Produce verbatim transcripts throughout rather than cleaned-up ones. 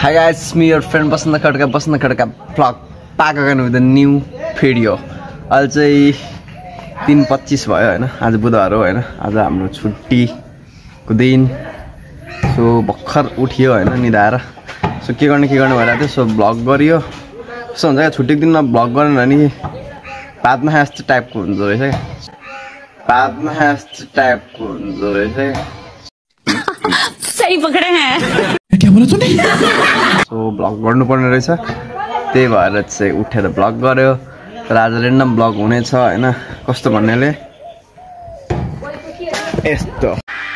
Hi guys, it's me your friend basna khadka basna khadka vlog back again with a new video. अहिले चाहिँ तीन पच्चीस भयो हैन आज बुधबार हो हैन आज हाम्रो छुट्टीको दिन सो भर्खर उठियो हैन निदाएर सो के गर्ने के गर्ने भइरहेको थियो सो भ्लग गरियो सो हुन्छ के छुट्टीको दिनमा भ्लग गरेन भने पादमा जस्तो टाइपको हुन्छ रहेछ के पादमा जस्तो टाइपको हुन्छ रहेछ सही पकडे हैं क्या बोला तूने सो भ्लग गर्नुपर्ने रहेछ त्यही भएर चाहिँ उठेर भ्लग गर्यो तर आज रेन्डम भ्लग हुनेछ हैन कस्तो भन्नेले यस्तो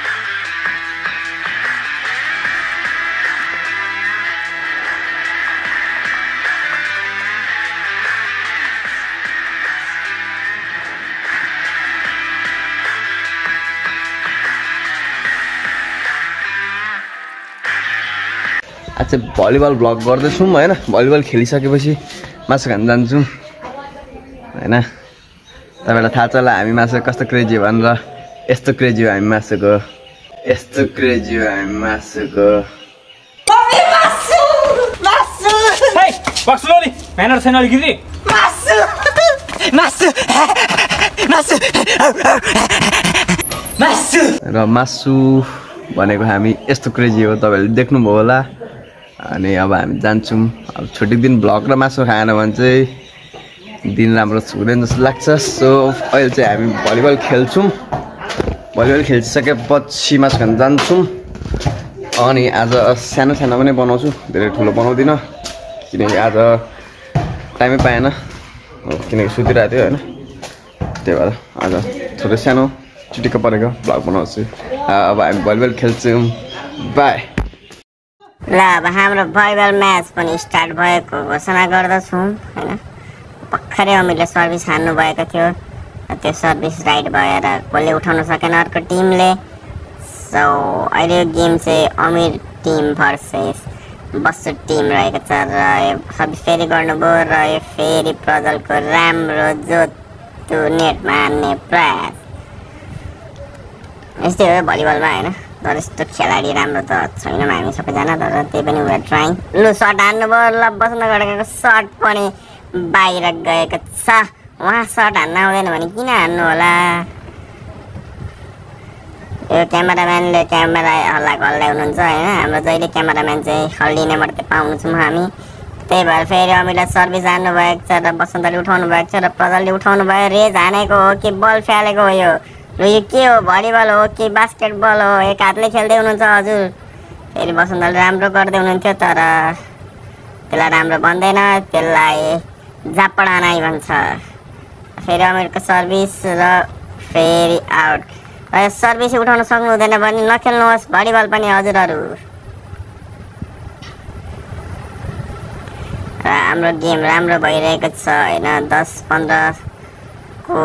आज चाहिँ भलिबल भ्लग गर्दैछौँ हैन भलिबल खेलिसकेपछि मासु खान जान्छौँ हैन तपाईलाई थाहा छ होला हामी मासु कस्तो क्रेजी भनेर यस्तो क्रेजी हो हामी मासुको यस्तो क्रेजी हो हामी मासुको मम्मी मासु मासु हे बक्सलो नि म्यानर छैन अलिकति मासु मासु मासु मासु र मासु भनेको हामी यस्तो क्रेजी हो तपाईले देख्नुभयो होला अनि अब हामी जान्छौँ अब छुट्टीको दिन भ्लग र मासु खाएन भने चाहिँ दिन राम्रो हुँदैन जस्तो लाग्छ सो अहिले चाहिँ हामी भलिबल खेल्छौँ भलिबल खेलिसकेपछि मासु खान जान्छौँ अनि आज सानो सानो पनि बनाउँछु धेरै ठुलो बनाउँदिनँ किनकि आज टाइमै पाएन किनकि सुतिरहेको थियो होइन त्यही भएर आज थोरै सानो चिटिक्क परेको भ्लग बनाउँछु अब हामी भलिबल खेल्छौँ बाई ल अब हाम्रो भलिबल म्याच पनि स्टार्ट भएको घोषणा गर्दछौँ हैन भर्खरै अमिरले सर्भिस हान्नु भएको थियो त्यो सर्भिस राइट भएर कसले उठाउन सकेन अर्को टिमले सो अहिले यो गेम चाहिँ Amir team versus Bassu team रहेको छ र सर्भिस फेरि गर्नुभयो र यो फेरि प्रजलको राम्रो जोतु नेटमा हान्ने प्रयास यस्तै हो भलिबलमा होइन तर यस्तो खेलाडी राम्रो त छैनौँ हामी सबैजना तर त्यही पनि उयो ट्राइङ लु सर्ट हान्नुभयो ल बस्न गएको सर्ट पनि बाहिर गएको छ उहाँ सर्ट हान्न आउँदैन भने किन हान्नु होला यो क्यामेराम्यानले क्यामेरा हल्लाको हल्ला हुनुहुन्छ होइन हाम्रो जहिले क्यामेराम्यान चाहिँ हल्लिने मात्रै पाउँछौँ हामी त्यही भएर फेरि अमिरलाई सर्भिस हान्नु भएको छ र बसन्तले उठाउनु भएको छ र प्रजलले उठाउनु भयो रेज हानेको हो कि बल फ्यालेको हो यो र यो के हो भलिबल हो कि बास्केटबल हो एक हातले खेल्दै हुनुहुन्छ हजुर फेरि बसन्तले राम्रो गर्दै हुनुहुन्थ्यो तर त्यसलाई राम्रो भन्दैन त्यसलाई जापडा नाइ भन्छ फेरि अमिरको सर्भिस र फेरि आउट र सर्भिस उठाउन सक्नु हुँदैन भने नखेल्नुहोस् भलिबल पनि हजुरहरू र हाम्रो गेम राम्रो भइरहेको छ होइन दस पन्ध्रको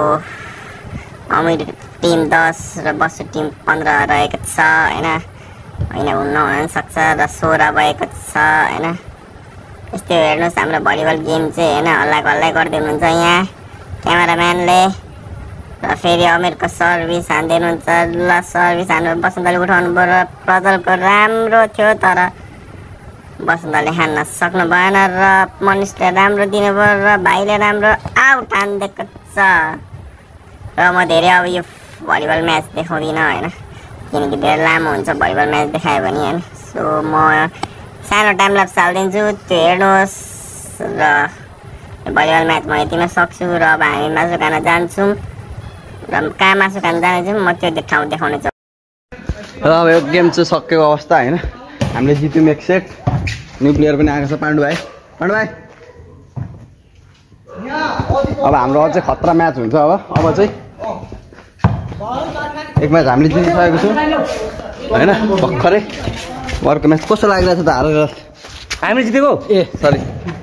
अमिर टिम दस र बस्सु टिम पन्ध्र रहेको छ होइन होइन हुन सक्छ र सोह्र भएको छ होइन यस्तै हेर्नुहोस् हाम्रो भलिबल गेम चाहिँ होइन हल्लाको हल्ला गर्दै हुनुहुन्छ यहाँ क्यामेराम्यानले र फेरि अमिरको सर्भिस हान्दै हुनुहुन्छ ल सर्भिस हान्नु बसन्तले उठाउनु भयो र प्रजलको राम्रो थियो तर बसन्तले हान्न सक्नु भएन र मनिषले राम्रो दिनुभयो र भाइले राम्रो आउट हानिदिएको छ र म धेरै अब यो भलिबल म्याच देखाउँदिनँ होइन किनकि धेरै लामो हुन्छ भलिबल म्याच देखायो भने होइन सो म सानो टाइम ल्याप्स हालिदिन्छु त्यो हेर्नुहोस् र भलिबल म्याच म यतिमा सक्छु र अब हामी मासु खान जान्छौँ र कहाँ मासु खान जानेछौँ म त्यो ठाउँ देखाउने छु र अब यो गेम चाहिँ सकेको अवस्था होइन हामीले जित्यौँ एक सेट न्यू प्लेयर पनि आएको छ पाण्डु भाइ पाण्डु भाइ अब हाम्रो अझै खतरा म्याच हुन्छ अब अब चाहिँ एक म्याच हामीले जितिसकेको छौँ होइन भर्खरै अर्को म्याच कस्तो लागिरहेछ त हारेर हामीले जितेको ए सरी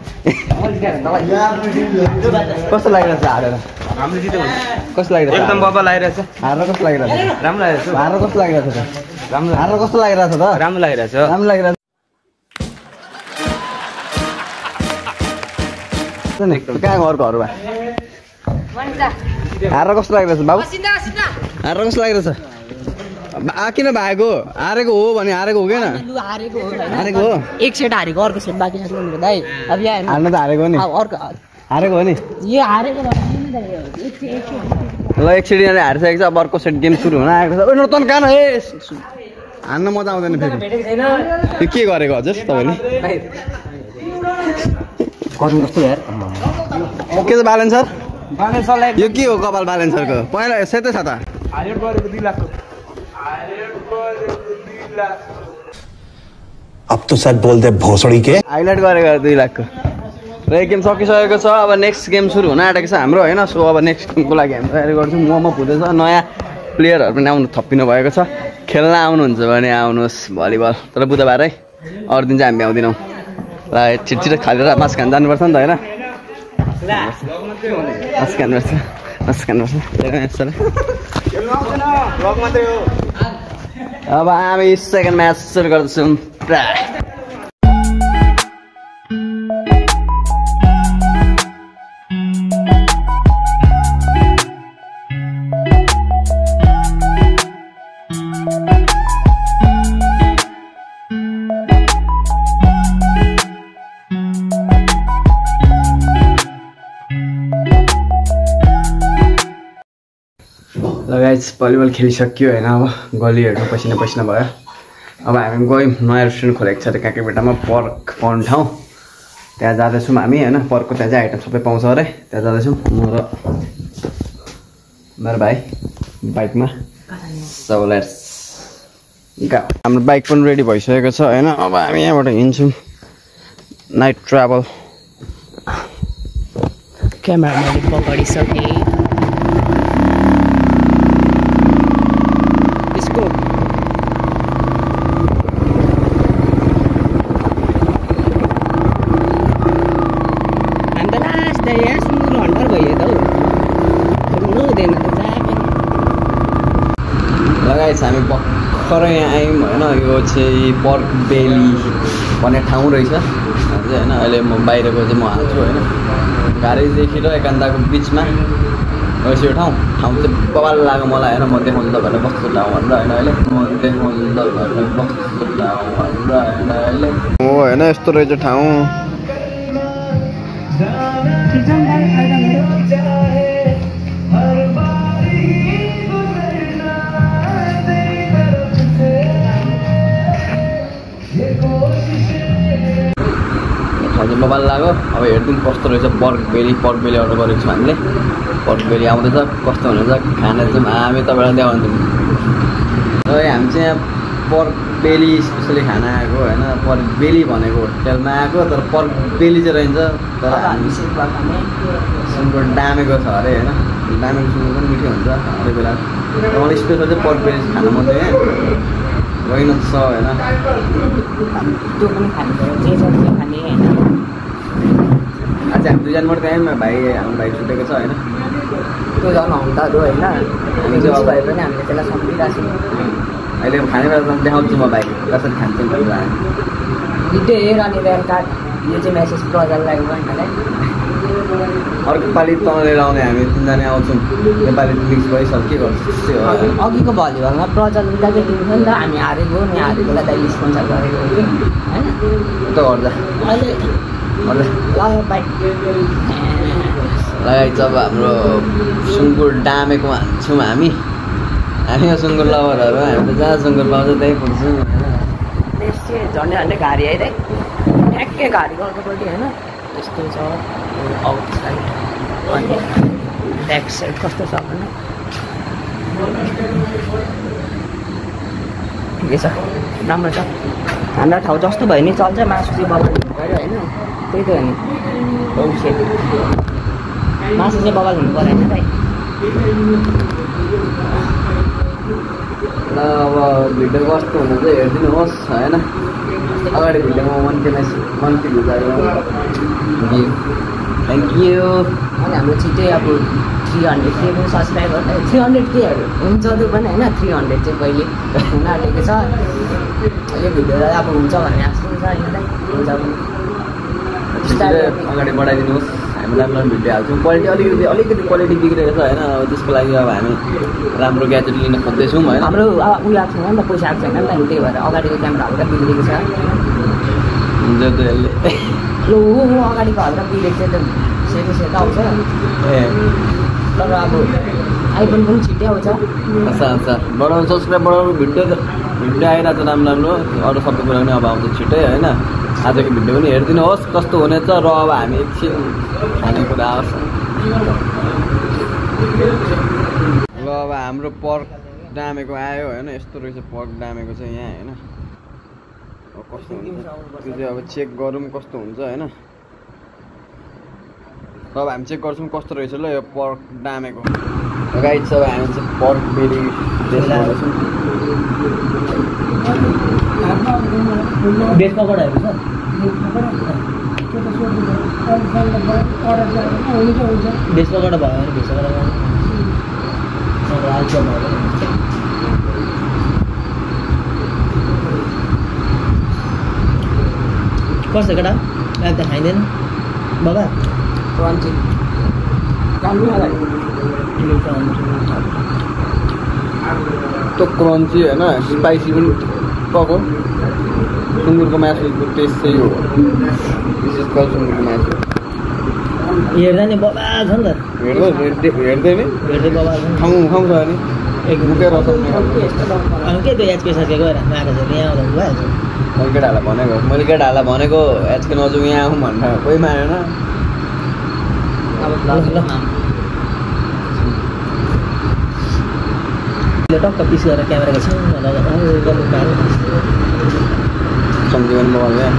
कस्तो लागिरहेछ हारेर हामीले जितेको कस्तो लागिरहेछ एकदम बब्बा लागिरहेछ हारेर कस्तो लागिरहेछ राम्रो लागिरहेछ हारेर कस्तो लागिरहेछ त राम्रो हारेर कस्तो लागिरहेछ त राम्रो लागिरहेछ राम्रो लागिरहेछ कहाँ घरकोहरू भए हारेर कस्तो लागिरहेछ बाबु हारेर कस्तो लागिरहेछ किन भागेको हारेको हो भने हारेको हो किन लु हारेको हो हारेको हो एक सेट हारेको अर्को सेट बाँकी छ मेरो दाइ अब यहाँ हार्नु त हारेको नि अर्को हारेको हो नि यो हारेको ल एक सेट यहाँले हारिसकेको छ अब अर्को सेट गेम सुरु हुन आएको छ ओ तन कान ए हान्न मजा आउँदैन फेरि यो के गरेको हजुर तपाईँले गर्नु जस्तो यार के छ बालन सर बाले सरलाई यो के हो कपाल बालन सरको पहिला सेतै छ त हाइलाइट गरेको दुई लाखको अब तो सच बोलते भोसड़ी के हाइलाइट गरेको दुई लाखको र एक गेम सकिसकेको छ अब नेक्स्ट गेम सुरु हुन आँटेको छ हाम्रो होइन सो अब नेक्स्ट गेमको लागि हामी तयारी गर्छौँ वार्मअप हुँदैछ नयाँ प्लेयरहरू पनि आउनु थपिनु भएको छ खेल्न आउनुहुन्छ भने आउनुहोस् भलिबल तर बुधबारै अरू दिन चाहिँ हामी आउँदैनौँ ल छिटो खालेर मास खान जानुपर्छ नि त होइन मास खानुपर्छ मास खानुपर्छ अब हामी सेकेन्ड म्याच सुरु गर्दैछौँ गाइस भलिबल खेलिसक्यो होइन अब गलीहरू पसिना पसिना भयो अब हामी गयौँ नयाँ रेस्टुरेन्ट खोलेको छ अरे काकीभिट्टामा पर्क पाउने ठाउँ त्यहाँ जाँदैछौँ हामी होइन पर्कको त्यहाँ चाहिँ आइटम सबै पाउँछ अरे त्यहाँ जाँदैछौँ म र मेरो भाइ बाइकमा सो लेट्स गो हाम्रो बाइक पनि रेडी भइसकेको छ होइन अब हामी यहाँबाट हिँड्छौँ नाइट ट्राभल क्यामेरा मैले पक्रिसकेँ लगाएछ हामी भर्खरै यहाँ आयौँ होइन यो चाहिँ पर्क बेली भन्ने ठाउँ रहेछ होइन अहिले म बाहिरको चाहिँ म हाल्छु होइन गाडीदेखि र एकान्तको बिचमा रहेछ यो ठाउँ ठाउँ चाहिँ बबाल लाग्यो मलाई होइन म देखाउँछु तपाईँहरूलाई कस्तो ठाउँ भनेर होइन अहिले म देखाउँछु तपाईँहरूलाई कस्तो ठाउँ भनेर होइन अहिले हो होइन यस्तो रहेछ ठाउँ ठाउँ मोबाइल लाग्यो अब हेरिदिउँ कस्तो रहेछ पर्क बेली पर्क बेली अर्डर गरेको छौँ हामीले पर्क बेली आउँदैछ कस्तो हुनेछ खाना चाहिँ हामी तपाईँलाई देखाउँछौँ र हामी चाहिँ यहाँ पर्क बेली स्पेसली खाना आएको होइन पर्क बेली भनेको होटेलमा आएको तर पर्क बेली चाहिँ रहन्छ तर हामी सुँगुर डामेको छ अरे होइन डामेको सुँगुर पनि मिठो हुन्छ अरे बेला मलाई स्पेसल चाहिँ पर्क बेली खानु मन थियो होइन छ होइन त्यो पनि खाने जे छ त्यो खाने होइन आज हामी दुईजना मात्रै आयौँ भाइ हाम्रो भाइ छुटेको छ होइन त्यो झन् हम्ताहरू होइन हामी जस भए पनि हामीले त्यसलाई सम्झिरहेको छौँ अहिले खाने बेला देखाउँछु म भाइ कसरी खान्छौँ भनेर भिडियो हेर अनि ऱ्याम कार्ड यो चाहिँ मेसेज प्रजालाई भन्नालाई अर्को पालि तल लिएर आउने हामी तिनजना आउँछौँ नेपाली मिक्स भइसक्यो के गर्छ त्यस्तै हो अघिको भलिबलमा प्रजल दाजु दिन्छ नि त हामी हारेको नि हारेकोलाई दाइले स्पोन्सर गरेको हो कि होइन त गर्दा अहिले गर्दा ल बाइ लगाइ जब हाम्रो सुँगुर डामेकोमा छौँ हामी हामी सुँगुर लभरहरू हामी त जहाँ सुँगुर पाउँछ त्यहीँ पुग्छौँ त्यसै झन्डै झन्डै घारी आइदिए ठ्याक्कै घारी अर्कोपट्टि होइन त्यस्तो छ आउट साइड अनि ब्याक साइड कस्तो छ भने ठिकै छ राम्रो छ हाम्रा ठाउँ जस्तो भयो नि चल्छ मासु चाहिँ बबाल हुनु पऱ्यो होइन त्यही त हो नि औसे मासु चाहिँ बबाल हुनु पऱ्यो होइन भाइ ल अब भिडियो कस्तो हुन्छ चाहिँ हेरिदिनुहोस् होइन अगाडि भिडियोमा मन्थली मन्थली थ्याङ्क यू अनि हाम्रो छिट्टै अब थ्री हन्ड्रेड के पनि सब्सक्राइबर थ्री हन्ड्रेड केहरू हुन्छ त्यो पनि होइन थ्री हन्ड्रेड चाहिँ कहिले हुन आँटेको छ यो भिडियो अब हुन्छ भन्ने आशा छ होइन हुन्छ अगाडि बढाइदिनुहोस् हामी राम्रो राम्रो भिडियो हाल्छौँ क्वालिटी अलिकति अलिकति क्वालिटी बिग्रेको छ होइन अब त्यसको लागि अब हामी राम्रो ग्याजेट लिन खोज्दैछौँ होइन हाम्रो अब उयो आएको छैन नि त पैसा आएको छैन नि त त्यही भएर अगाडिको क्यामेरा हल्का बिग्रेको छ हुन्छ त यसले लु अगाडिको हल्का बिग्रेको चाहिँ त सेतो सेतो आउँछ ए तर अब आइफोन पनि छिट्टै आउँछ अच्छा अच्छा बढाउनु सब्सक्राइब बढाउनु भिडियो भिडियो आइरहेको छ राम्रो राम्रो अरू सबै कुरा पनि अब आउँछ छिट्टै होइन आजको भिडियो पनि हेरिदिनुहोस् कस्तो हुनेछ र अब हामी एकछिन खानेकुरा आउँछ ल अब हाम्रो पर्क डामेको आयो होइन यस्तो रहेछ पर्क डामेको चाहिँ यहाँ होइन अब कस्तो हुन्छ त्यो चाहिँ अब चेक गरौँ कस्तो हुन्छ होइन अब हामी चेक गर्छौँ कस्तो रहेछ ल यो पर्क डामेको गाइड छ अब हामी चाहिँ पर्क बेरी टेस्ट गर्दैछौँ बेस पकडाहरू छ बेस पकड भयो भने बेस पकड कस्तो केटा अहिले त खाइँदैन बाबा क्रन्ची त्यो क्रन्ची होइन स्पाइसी पनि पको सुँगुरको मासुको टेस्ट चाहिँ हो विशेष गरी सुँगुरको मासु हेर्दा नि बबा छ नि त हेर्दै हेर्दै नि हेर्दै बबा छ खाउँ खाउँ छ नि एक मुकै रसाउने अनि के त्यो एचपी साथी गएर आएको छ यहाँ आउँदा भइहाल्छ मैले केटाहरूलाई भनेको मैले केटाहरूलाई भनेको एचके नजाउँ यहाँ आउँ भनेर कोही मानेन टक्क पिस गरेर क्यामेराको छेउमा सम्झिनु मोबाइल क्या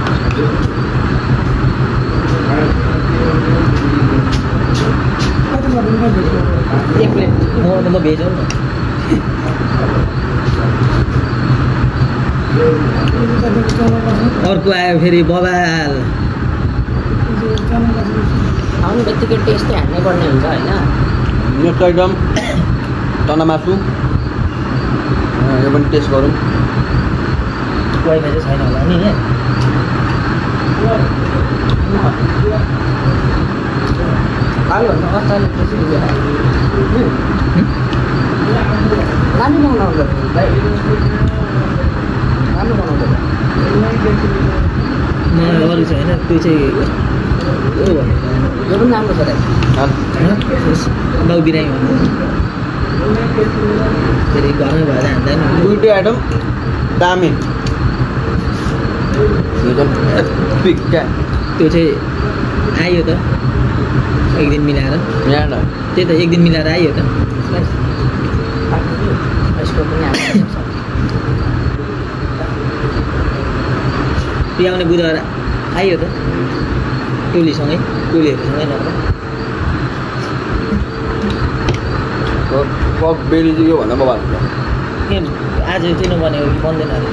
एक प्लेट म म भेज हो न अर्को आयो फेरि बबाल आउने बित्तिकै टेस्ट हान्नै पर्ने हुन्छ होइन नेक्स्ट आइटम चना मासु यो पनि टेस्ट गरौँ वाइफाई चाहिँ छैन होला नि यहाँ आलुभन्दा अचारले टेस्ट राम्रो बनाउँदो भाइ राम्रो बनाउँदो अरू चाहिँ होइन त्यो चाहिँ यो पनि राम्रो छ बाउ बिरामी भन्नु फेरि घरमै भएर हान्दैन दुइटै आइटम दामी त्यो चाहिँ आयो त एक दिन मिलाएर यहाँ त्यही त एक दिन मिलाएर आयो त यसको पनि आउने बुधबार आयो त टोलीसँगै टोलीहरूसँगै नभएर पक बेली चाहिँ यो भन्दा मोबाइल के आज चाहिँ नबनेको कि बन्दैन अरे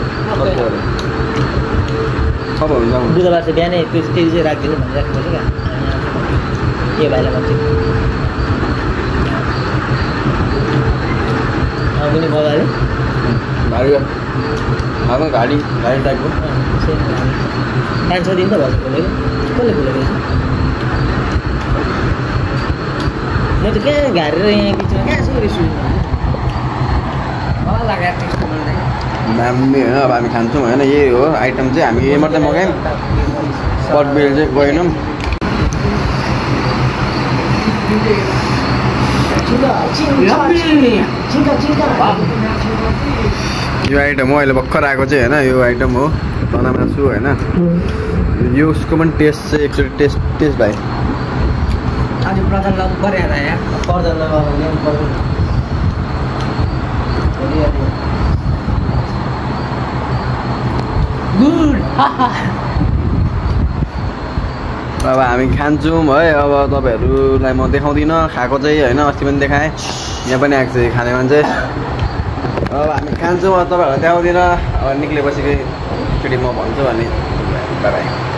सब हुन्छ बुधबार चाहिँ बिहानै त्यो त्यति चाहिँ राखिदिनु भनिराख्नु पर्छ क्या के भाइलाई भन्छु पनि बगायो गाडी हाम्रो गाडी गाडी टाइपको पाँच छ दिन त भयो खोलेको कसले खोलेको म त कहाँ घारेर यहाँ बिचमा कहाँ छ रेस्टुरेन्ट दामी होइन अब हामी खान्छौँ होइन यही हो आइटम चाहिँ हामी यही मात्रै मगायौँ पर्क बेल चाहिँ गएनौँ यो आइटम हो अहिले भर्खर आएको चाहिँ होइन यो आइटम हो चना मासु होइन यो उसको पनि टेस्ट चाहिँ एकचोटि टेस्ट टेस्ट भाइ आज प्रधान लगाउनु पऱ्यो यहाँ प्रधान लगाउनु गुड अब हामी खान्छौँ है अब तपाईँहरूलाई म देखाउँदिनँ खाएको चाहिँ होइन अस्ति पनि देखाएँ यहाँ पनि आएको छ खाने मान्छे अब हामी खान्छौँ अब तपाईँहरूलाई देखाउँदिनँ अब निक्लेपछि फेरि म भन्छु भने बाई बाई